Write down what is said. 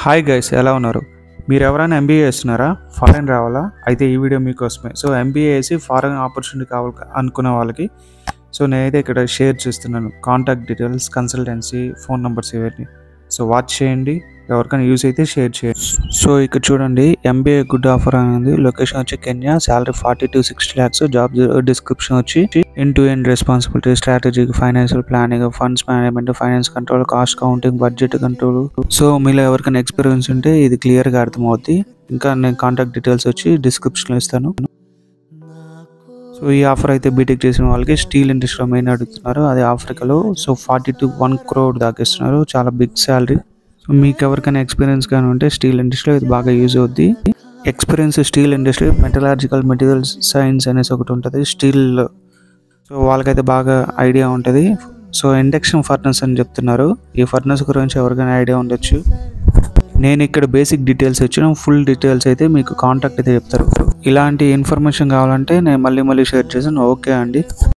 Hi guys, ఎలా ఉన్నారు? మీరు ఎవరైనా ఎంబీఏ చేస్తున్నారా? ఫారెన్ రావాలా? అయితే ఈ వీడియో మీకోసమే. సో ఎంబీఏ చేసి ఫారెన్ ఆపర్చునిటీ కావాలి అనుకునే వాళ్ళకి నేనైతే ఇక్కడ షేర్ చేస్తున్నాను contact details, consultancy, phone numbers ఇవన్నీ. సో వాచ్ చేయండి, ఎవరికైనా యూజ్ అయితే షేర్ చేయండి. సో ఇక్కడ చూడండి, ఎంబీఏ గుడ్ ఆఫర్ అనేది. లొకేషన్ వచ్చి Kenya, salary 40 to 60 lakhs. Job description వచ్చి end to end responsibility, strategic, financial planning, funds management, finance control, cost counting, budget control. So మీలో ఎవరికైనా ఎక్స్పీరియన్స్ ఉంటే ఇది క్లియర్గా అర్థమవుద్ది. ఇంకా నేను కాంటాక్ట్ డీటెయిల్స్ వచ్చి డిస్క్రిప్షన్లో ఇస్తాను. సో ఈ ఆఫర్ అయితే బీటెక్ చేసిన వాళ్ళకి స్టీల్ ఇండస్ట్రీలో మెయిన్ అడుగుతున్నారు, అది ఆఫ్రికాలో. సో 40 to 1 crore దాకా ఇస్తున్నారు, చాలా బిగ్ శాలరీ. సో మీకు ఎవరికైనా ఎక్స్పీరియన్స్ కానీ ఉంటే స్టీల్ ఇండస్ట్రీలో ఇది బాగా యూజ్ అవుద్ది. Experience steel industry, metallurgical materials science అనేసి ఒకటి ఉంటుంది స్టీల్లో. సో వాళ్ళకైతే బాగా ఐడియా ఉంటుంది. సో ఇండక్షన్ ఫర్నెస్ అని చెప్తున్నారు. ఈ ఫర్నెస్ గురించి ఎవరికైనా ఐడియా ఉండొచ్చు. నేను ఇక్కడ బేసిక్ డీటెయిల్స్ ఇచ్చిన, ఫుల్ డీటెయిల్స్ అయితే మీకు కాంటాక్ట్ అయితే చెప్తారు. ఇలాంటి ఇన్ఫర్మేషన్ కావాలంటే నేను మళ్ళీ షేర్ చేశాను. ఓకే అండి.